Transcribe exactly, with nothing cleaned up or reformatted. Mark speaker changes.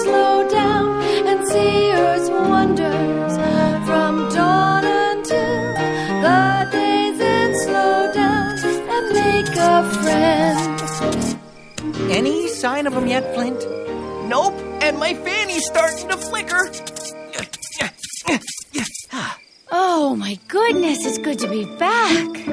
Speaker 1: slow down and see Earth's wonders from dawn until the days that slow down and make a friend.
Speaker 2: Any sign of him yet, Flint?
Speaker 3: Nope, and my fanny's starting to flicker.
Speaker 1: Oh my goodness, it's good to be back.